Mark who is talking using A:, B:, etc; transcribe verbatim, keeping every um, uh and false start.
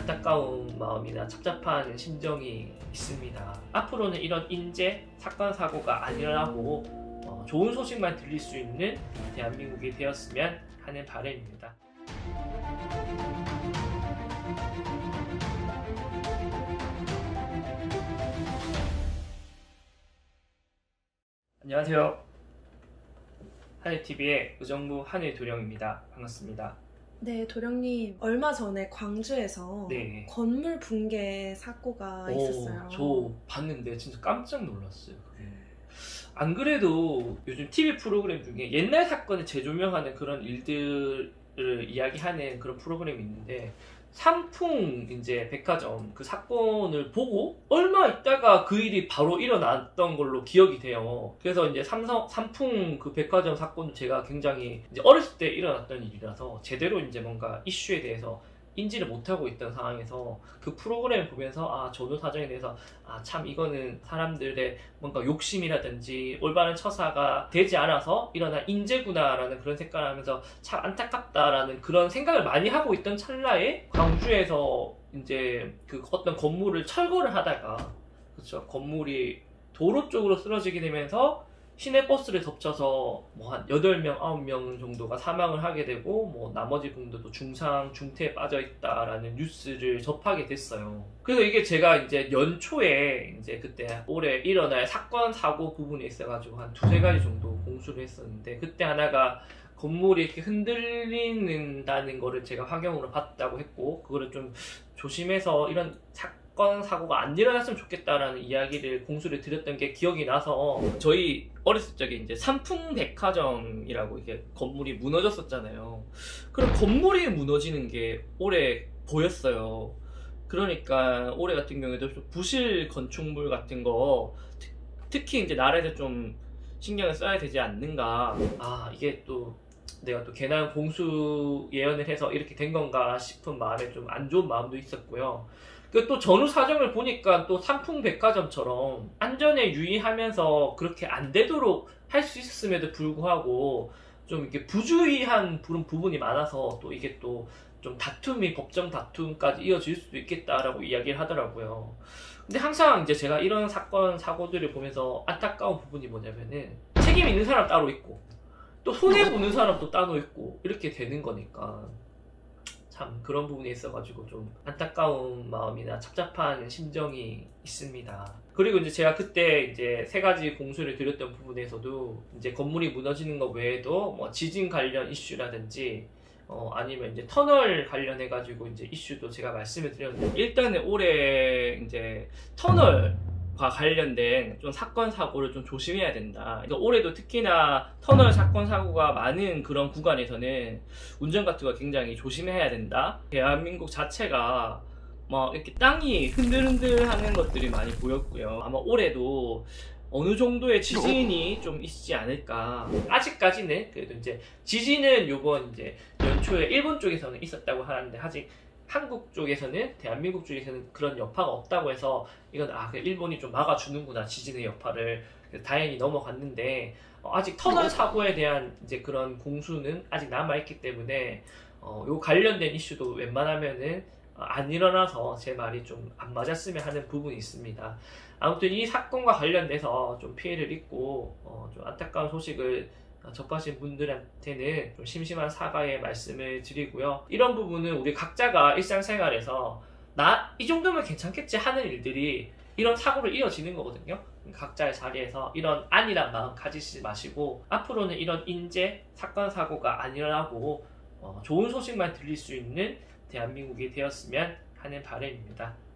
A: 안타까운 마음이나 착잡한 심정이 있습니다. 앞으로는 이런 인재, 사건, 사고가 안 일어나고 어, 좋은 소식만 들릴 수 있는 대한민국이 되었으면 하는 바람입니다. 안녕하세요. 한일티비의 의정부 한일도령입니다. 반갑습니다.
B: 네, 도령님, 얼마 전에 광주에서
A: 네.
B: 건물 붕괴 사고가
A: 오,
B: 있었어요.
A: 저 봤는데 진짜 깜짝 놀랐어요. 그게. 안 그래도 요즘 티비 프로그램 중에 옛날 사건을 재조명하는 그런 일들을 이야기하는 그런 프로그램이 있는데, 삼풍 이제 백화점 그 사건을 보고 얼마 있다가 그 일이 바로 일어났던 걸로 기억이 돼요. 그래서 이제 삼성 삼풍 그 백화점 사건도 제가 굉장히 이제 어렸을 때 일어났던 일이라서 제대로 이제 뭔가 이슈에 대해서 인지를 못하고 있던 상황에서 그 프로그램을 보면서 아, 전후 사정에 대해서 아, 참 이거는 사람들의 뭔가 욕심이라든지 올바른 처사가 되지 않아서 일어난 인재구나라는 그런 생각을 하면서 참 안타깝다라는 그런 생각을 많이 하고 있던 찰나에 광주에서 이제 그 어떤 건물을 철거를 하다가, 그렇죠, 건물이 도로 쪽으로 쓰러지게 되면서 시내버스를 덮쳐서 뭐 한 여덟 명, 아홉 명 정도가 사망을 하게 되고, 뭐 나머지 분들도 중상, 중태에 빠져 있다라는 뉴스를 접하게 됐어요. 그래서 이게 제가 이제 연초에 이제 그때 올해 일어날 사건, 사고 부분에 있어가지고 한 두세 가지 정도 공수를 했었는데, 그때 하나가 건물이 이렇게 흔들린다는 거를 제가 환경으로 봤다고 했고, 그거를 좀 조심해서 이런 사건, 사고가 안 일어났으면 좋겠다라는 이야기를 공수를 드렸던 게 기억이 나서, 저희 어렸을 적에 이제 삼풍백화점이라고 이게 건물이 무너졌었잖아요. 그럼 건물이 무너지는 게 올해 보였어요. 그러니까 올해 같은 경우에도 좀 부실 건축물 같은 거 특히 이제 나라에서 좀 신경을 써야 되지 않는가. 아, 이게 또 내가 또 괜한 공수 예언을 해서 이렇게 된 건가 싶은 마음에 좀 안 좋은 마음도 있었고요. 그 또 전후 사정을 보니까 또 삼풍백화점처럼 안전에 유의하면서 그렇게 안 되도록 할 수 있었음에도 불구하고 좀 이렇게 부주의한 부분이 많아서 또 이게 또 좀 다툼이 법정 다툼까지 이어질 수도 있겠다라고 이야기를 하더라고요. 근데 항상 이제 제가 이런 사건 사고들을 보면서 안타까운 부분이 뭐냐면은 책임 있는 사람 따로 있고 또 손해 보는 사람도 따로 있고 이렇게 되는 거니까 참 그런 부분에 있어가지고 좀 안타까운 마음이나 착잡한 심정이 있습니다. 그리고 이제 제가 그때 이제 세 가지 공수를 드렸던 부분에서도 이제 건물이 무너지는 것 외에도 뭐 지진 관련 이슈라든지 어 아니면 이제 터널 관련해가지고 이제 이슈도 제가 말씀을 드렸는데, 일단은 올해 이제 터널 과 관련된 좀 사건 사고를 좀 조심해야 된다. 그러니까 올해도 특히나 터널 사건 사고가 많은 그런 구간에서는 운전 같은 거 굉장히 조심해야 된다. 대한민국 자체가 막 이렇게 땅이 흔들흔들하는 것들이 많이 보였고요. 아마 올해도 어느 정도의 지진이 좀 있지 않을까. 아직까지는 그래도 이제 지진은 요번 이제 연초에 일본 쪽에서는 있었다고 하는데, 아직 한국 쪽에서는, 대한민국 쪽에서는 그런 여파가 없다고 해서 이건 아, 일본이 좀 막아주는구나, 지진의 여파를. 다행히 넘어갔는데, 어, 아직 터널 사고에 대한 이제 그런 공수는 아직 남아있기 때문에 어, 요 관련된 이슈도 웬만하면은 안 일어나서 제 말이 좀 안 맞았으면 하는 부분이 있습니다. 아무튼 이 사건과 관련돼서 좀 피해를 입고 어, 좀 안타까운 소식을 접하신 분들한테는 좀 심심한 사과의 말씀을 드리고요. 이런 부분은 우리 각자가 일상생활에서 나 이 정도면 괜찮겠지 하는 일들이 이런 사고로 이어지는 거거든요. 각자의 자리에서 이런 안일한 마음 가지지 마시고 앞으로는 이런 인재, 사건, 사고가 안 일어나고 어, 좋은 소식만 들릴 수 있는 대한민국이 되었으면 하는 바람입니다.